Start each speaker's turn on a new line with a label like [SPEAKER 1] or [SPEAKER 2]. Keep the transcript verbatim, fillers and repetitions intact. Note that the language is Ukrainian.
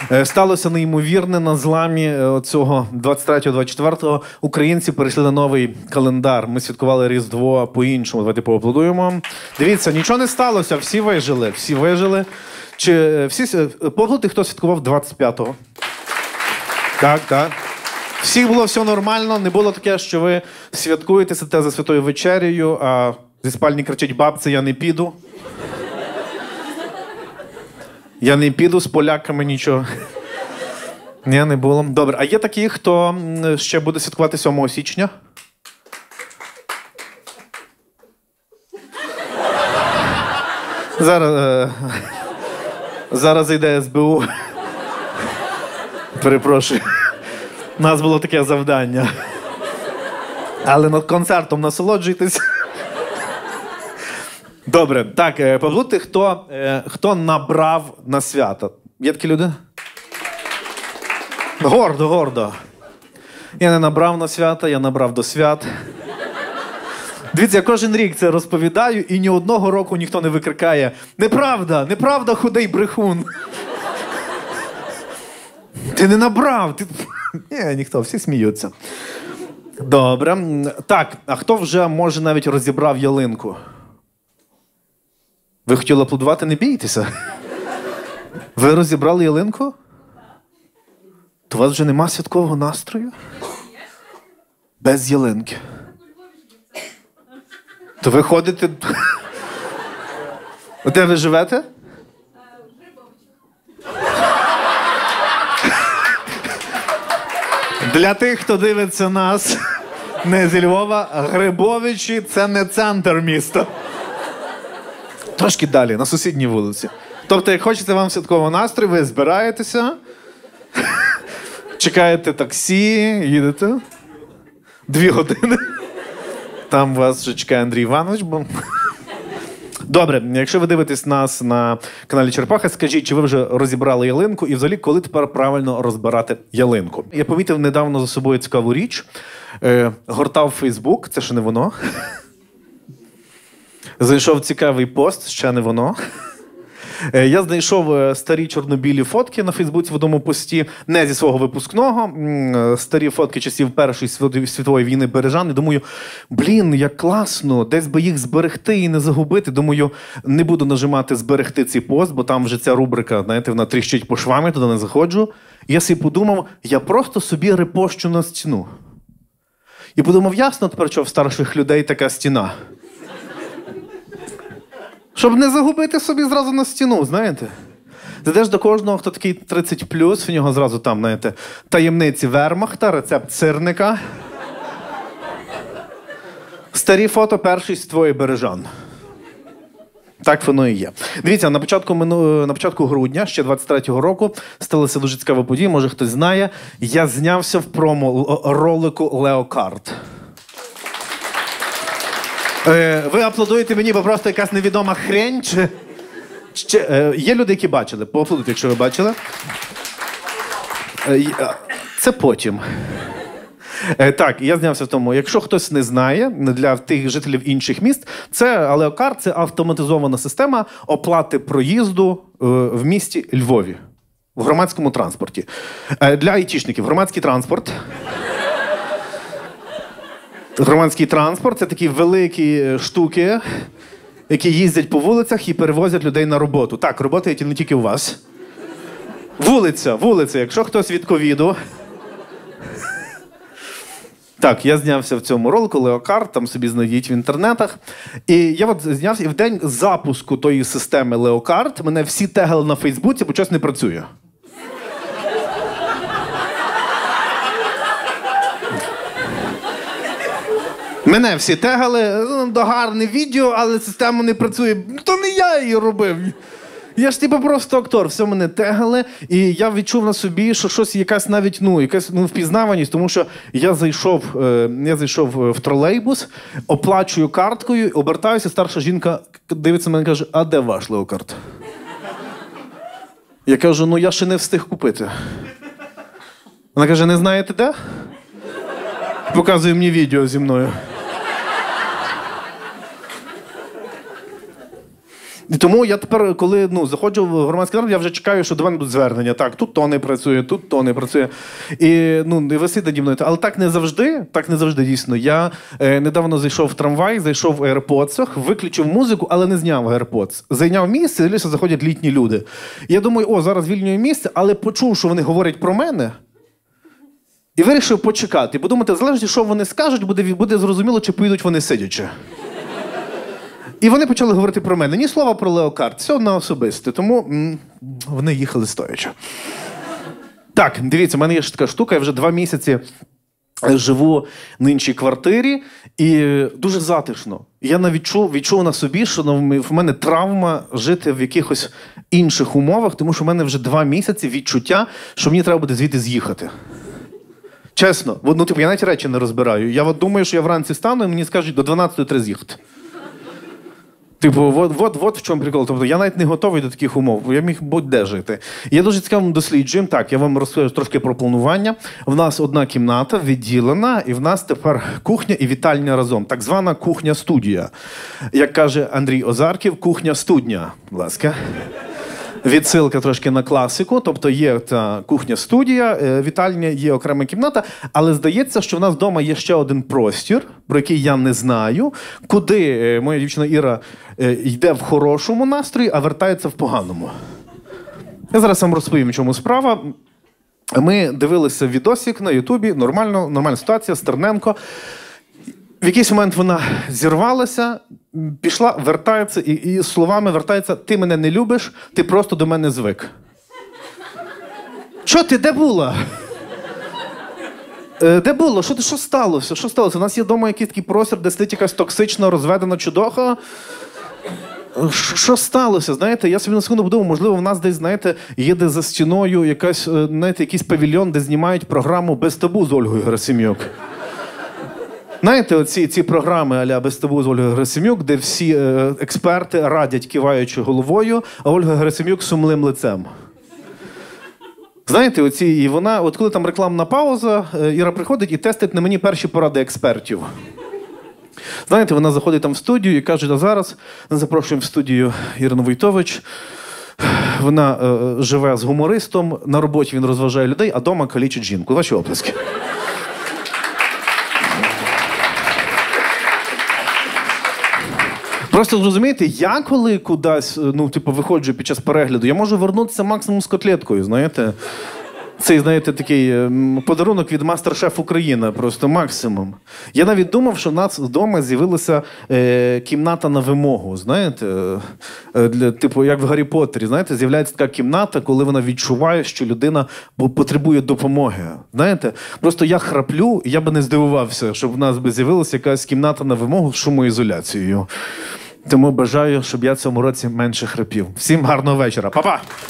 [SPEAKER 1] Сталося неймовірне на зламі цього двадцять третього двадцять четвертого. Українці перейшли на новий календар. Ми святкували Різдво по-іншому. Давайте поаплодуємо. Дивіться, нічого не сталося, всі вижили, всі вижили. Чи всі поаплодуйте, хто святкував двадцять п'ятого? Так, так. Всіх було все нормально, не було таке, що ви святкуєте, сидите за святою вечерею, а зі спальні кричить: бабця, я не піду. Я не піду з поляками, нічого. Ні, не було. Добре, а є такі, хто ще буде святкувати сьомого січня? Зараз, е... Зараз зайде ес бе у. Перепрошую. У нас було таке завдання. Але над концертом насолоджуйтесь. Добре, так, поаплодуйте, хто, хто набрав на свято. Є такі люди? Гордо, гордо. Я не набрав на свята, я набрав до свят. Дивіться, я кожен рік це розповідаю, і ні одного року ніхто не викрикає: неправда, неправда, худий брехун. Ти не набрав. Ти... Ні, ніхто, всі сміються. Добре. Так, а хто вже, може, навіть розібрав ялинку? Ви хотіли аплодувати? Не бійтеся. Ви розібрали ялинку? То у вас вже нема святкового настрою? Без ялинки. То ви ходите... Де ви живете? Для тих, хто дивиться нас не зі Львова, Грибовичі – це не центр міста. Трошки далі, на сусідній вулиці. Тобто, як хочете вам святкового настрою, ви збираєтеся, чекаєте таксі, їдете дві години. Там вас вже чекає Андрій Іванович. Бо... Добре, якщо ви дивитесь нас на каналі Черепаха, скажіть, чи ви вже розібрали ялинку і взагалі, коли тепер правильно розбирати ялинку? Я помітив недавно за собою цікаву річ. Е, гортав Фейсбук, це ще не воно. Зайшов цікавий пост, ще не воно. Е, я знайшов старі чорно-білі фотки на Фейсбуці в одному пості, не зі свого випускного. Старі фотки часів Першої світової війни Бережан. І думаю, блін, як класно, десь би їх зберегти і не загубити. Думаю, не буду нажимати зберегти цей пост, бо там вже ця рубрика, знаєте, вона тріщить по швам, я туди не заходжу. І я собі подумав, я просто собі репощу на стіну. І подумав, ясно тепер, що в старших людей така стіна. Щоб не загубити собі зразу на стіну, знаєте. Зайдеш до кожного, хто такий тридцять плюс, в нього зразу там, знаєте, таємниці вермахта, рецепт сирника. Старі фото першої світової Бережан. Так воно і є. Дивіться, на початку, на початку грудня, ще двадцять третього року, сталася дуже цікава подія, може хтось знає. Я знявся в промо-ролику «Леокарт». Ви аплодуєте мені, бо просто якась невідома хрень? Чи... Чи... Є люди, які бачили? Поаплодуйте, якщо ви бачили. Це потім. Так, я знявся в тому. Якщо хтось не знає, для тих жителів інших міст, це Леокарт – це автоматизована система оплати проїзду в місті Львові. В громадському транспорті. Для айтішників громадський транспорт... Громадський транспорт – це такі великі штуки, які їздять по вулицях і перевозять людей на роботу. Так, робота є не тільки у вас. Вулиця, вулиця. Якщо хтось від ковіду... Так, я знявся в цьому ролику «Леокарт», там собі знайдіть в інтернетах. І я от знявся, і в день запуску тої системи «Леокарт» мене всі тегали на Фейсбуці, бо щось не працює. Мене всі тегали, ну, гарне відео, але система не працює. То не я її робив. Я ж типу просто актор, все мене тегали, і я відчув на собі, що щось якась навіть, ну, якась ну, впізнаваність, тому що я зайшов, е, я зайшов в тролейбус, оплачую карткою, обертаюся, старша жінка дивиться на мене і каже: а де ваш Леокарт? Я кажу: ну я ще не встиг купити. Вона каже: не знаєте де? Показує мені відео зі мною. І тому я тепер, коли ну, заходжу в громадський раду, я вже чекаю, що до мене будуть звернення. Так, тут то не працює, тут то не працює. І ну, не висить наді мною. Але так не завжди, так не завжди, дійсно. Я е, недавно зайшов в трамвай, зайшов в AirPods, виключив музику, але не зняв AirPods. Зайняв місце, і лише заходять літні люди. І я думаю, о, зараз вільнює місце, але почув, що вони говорять про мене, і вирішив почекати. Подумати, залежно, що вони скажуть, буде, буде зрозуміло, чи поїдуть вони сидячи. І вони почали говорити про мене. Ні слова про леокард, все на особисте. Тому м- вони їхали стоячи. Так, дивіться, в мене є ще така штука, я вже два місяці живу на іншій квартирі, і дуже затишно. Я навіть відчув, відчув на собі, що в мене травма жити в якихось інших умовах, тому що в мене вже два місяці відчуття, що мені треба буде звідти з'їхати. Чесно. Ну, типу, я навіть речі не розбираю. Я от думаю, що я вранці стану, і мені скажуть, до дванадцятої треба з'їхати. Типу, от, от, от в чому прикол. Тобто я навіть не готовий до таких умов, бо я міг будь-де жити. І я дуже цікаво досліджую. Так, я вам розкажу трошки про планування. В нас одна кімната відділена, і в нас тепер кухня і вітальня разом. Так звана кухня-студія. Як каже Андрій Озарків, кухня-студня. Будь ласка. Відсилка трошки на класику, тобто є та кухня-студія, вітальня, є окрема кімната, але здається, що в нас вдома є ще один простір, про який я не знаю, куди моя дівчина Іра йде в хорошому настрої, а вертається в поганому. Я зараз вам розповім, в чому справа. Ми дивилися відосик на Ютубі, нормально, нормальна ситуація, Стерненко. В якийсь момент вона зірвалася, пішла, вертається, і, і словами вертається: «Ти мене не любиш, ти просто до мене звик». Що ти, де була? Е, де було? Що, що сталося? Що сталося? У нас є вдома якийсь такий простір, де сидить якась токсична, розведена чудоха. Що сталося? Знаєте, я собі на секунду подумав, можливо, в нас десь, знаєте, є де за стіною якась, знаєте, якийсь павільйон, де знімають програму «Без табу» з Ольгою Герасим'юк. Знаєте, оці ці програми а-ля «Без табу» з Ольгою Герасим'юк, де всі е, експерти радять, киваючи головою, а Ольга Герасим'юк сумним лицем. Знаєте, оці, і вона, от коли там рекламна пауза, Іра приходить і тестить на мені перші поради експертів. Знаєте, вона заходить там в студію і каже: а зараз ми запрошуємо в студію Ірину Войтович. Вона е, живе з гумористом, на роботі він розважає людей, а вдома калічить жінку. Ваші оплески. Просто зрозумієте, я коли кудись, ну, типу, виходжу під час перегляду, я можу вернутися максимум з котлеткою, знаєте. Цей, знаєте, такий подарунок від Мастер-шеф Україна, просто максимум. Я навіть думав, що в нас вдома з'явилася е, кімната на вимогу, знаєте. Е, для, типу, як в Гаррі Поттері, знаєте, з'являється така кімната, коли вона відчуває, що людина потребує допомоги. Знаєте, просто я храплю, і я би не здивувався, щоб в нас би з'явилася якась кімната на вимогу з шумоізоляцією. Тому бажаю, щоб я цьому році менше храпів. Всім гарного вечора. Па-па!